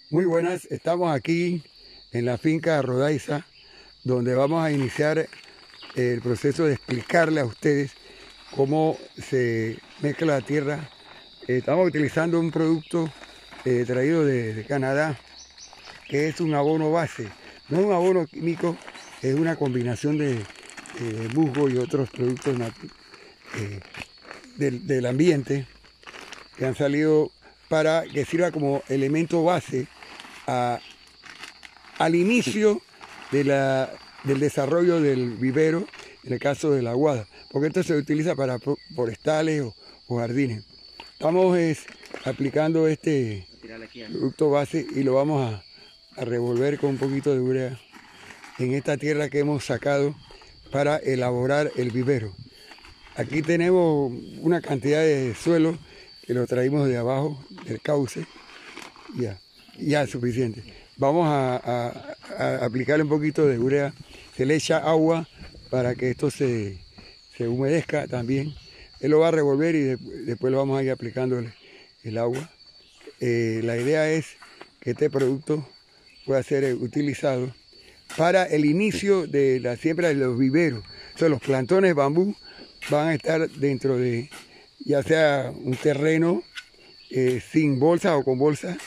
Muy buenas, estamos aquí en la finca Rodaiza, donde vamos a iniciar el proceso de explicarle a ustedes cómo se mezcla la tierra. Estamos utilizando un producto traído de Canadá, que es un abono base. No es un abono químico, es una combinación de musgo y otros productos del ambiente que han salido para que sirva como elemento base al inicio del desarrollo del vivero, en el caso de la aguada, porque esto se utiliza para forestales o jardines. Estamos aplicando este producto base y lo vamos a revolver con un poquito de urea en esta tierra que hemos sacado para elaborar el vivero. Aquí tenemos una cantidad de suelo que lo traímos de abajo del cauce, ya es suficiente. Vamos a aplicarle un poquito de urea, se le echa agua para que esto se humedezca también. Él lo va a revolver y después lo vamos a ir aplicándole el agua. La idea es que este producto pueda ser utilizado para el inicio de la siembra de los viveros. O sea, los plantones de bambú van a estar dentro de, ya sea un terreno sin bolsa o con bolsa.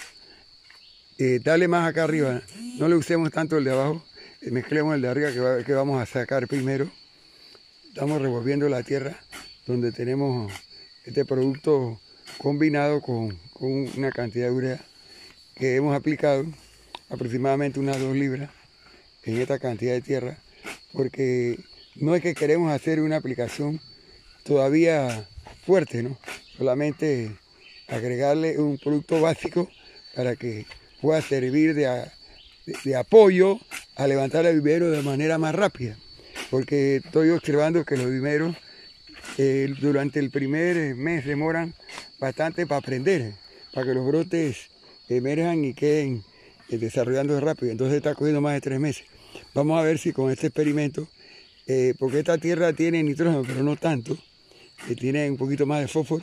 Dale más acá arriba, no le usemos tanto el de abajo, mezclemos el de arriba que vamos a sacar primero. Estamos revolviendo la tierra donde tenemos este producto combinado con una cantidad de urea que hemos aplicado, aproximadamente unas 2 libras en esta cantidad de tierra, porque no es que queremos hacer una aplicación todavía fuerte, ¿no? Solamente agregarle un producto básico para que pueda servir de apoyo a levantar el vivero de manera más rápida, porque estoy observando que los viveros durante el primer mes demoran bastante para aprender, para que los brotes emerjan y queden desarrollando rápido. Entonces está cogiendo más de 3 meses. Vamos a ver si con este experimento, porque esta tierra tiene nitrógeno, pero no tanto, tiene un poquito más de fósforo,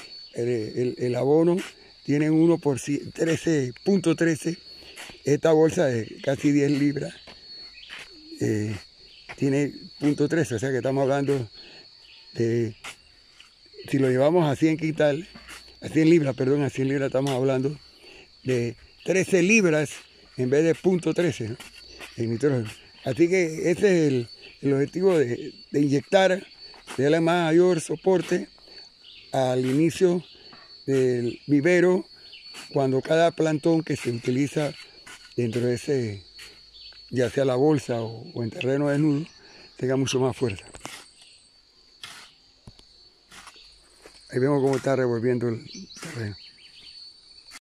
el abono tiene 1 por 13.13, esta bolsa de casi 10 libras tiene 0.13, o sea que estamos hablando de, si lo llevamos a 100 quintales, a 100 libras, perdón, a 100 libras estamos hablando de 13 libras en vez de 0.13, ¿no? En nitrógeno. Así que ese es el objetivo de inyectar, de darle mayor soporte al inicio del vivero, cuando cada plantón que se utiliza dentro de ese, ya sea la bolsa o en terreno desnudo, tenga mucho más fuerza. Ahí vemos cómo está revolviendo el terreno.